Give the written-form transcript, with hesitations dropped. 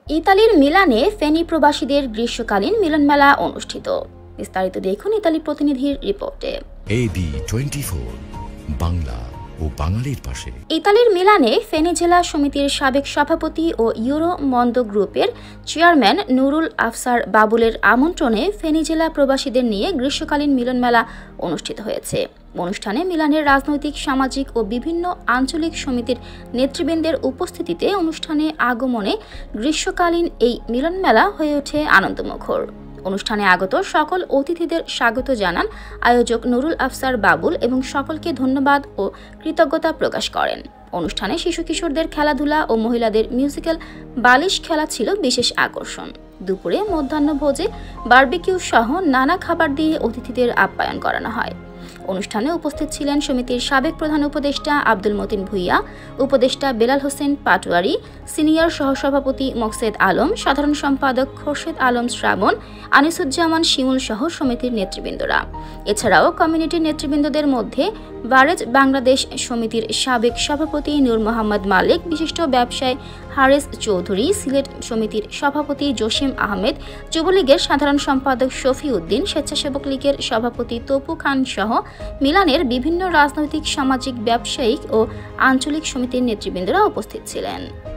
ইতালির মিলানে ফেনী প্রবাসীদের গ্রীষ্মকালীন মিলনমেলা অনুষ্ঠিত। বিস্তারিত দেখুন ইতালি প্রতিনিধির রিপোর্টে। AB24 বাংলা ও বাঙালির পাশে। ইতালির মিলানে ফেনী জেলা সমিতির সাবেক সভাপতি ও ইউরো মন্দ গ্রুপের চেয়ারম্যান নুরুল আফসার বাবুলের আমন্ত্রণে ফেনী জেলা প্রবাসীদের নিয়ে গ্রীষ্মকালীন মিলনমেলা অনুষ্ঠিত হয়েছে। অনুষ্ঠানে মিলানের রাজনৈতিক, সামাজিক ও বিভিন্ন আঞ্চলিক সমিতির নেতৃবৃন্দের উপস্থিতিতে অনুষ্ঠানে আগমনে গ্রীষ্মকালীন এই মিলনমেলা হয়ে ওঠে আনন্দমুখর। অনুষ্ঠানে আগত সকল অতিথিদের স্বাগত জানান আয়োজক নুরুল আফসার বাবুল এবং সকলকে ধন্যবাদ ও কৃতজ্ঞতা প্রকাশ করেন। অনুষ্ঠানে শিশু কিশোরদের খেলাধুলা ও মহিলাদের মিউজিক্যাল বালিশ খেলা ছিল বিশেষ আকর্ষণ। দুপুরে মধ্যাহ্নভোজে বারবিকিউ সহ নানা খাবার দিয়ে অতিথিদের আপ্যায়ন করানো হয়। অনুষ্ঠানে উপস্থিত ছিলেন সমিতির সাবেক প্রধান উপদেষ্টা আব্দুল মতিন ভুইয়া, উপদেষ্টা বেলাল হোসেন পাটোয়ারি, সিনিয়র সহসভাপতি মকসেদ আলম, সাধারণ সম্পাদক খোরশেদ আলম শ্রাবণ, আনিসুজ্জামান শিমুল সহ সমিতির নেতৃবৃন্দরা। এছাড়াও কমিউনিটির নেতৃবৃন্দদের মধ্যে বারেজ বাংলাদেশ সমিতির সাবেক সভাপতি নূর মোহাম্মদ মালিক, বিশিষ্ট ব্যবসায়ী হারেস চৌধুরী, সিলেট সমিতির সভাপতি জসিম আহমেদ, যুবলীগের সাধারণ সম্পাদক শফি উদ্দিন, স্বেচ্ছাসেবক লীগের সভাপতি তপু খান সহ মিলানের বিভিন্ন রাজনৈতিক, সামাজিক, ব্যবসায়িক ও আঞ্চলিক সমিতির নেতৃবৃন্দরা উপস্থিত ছিলেন।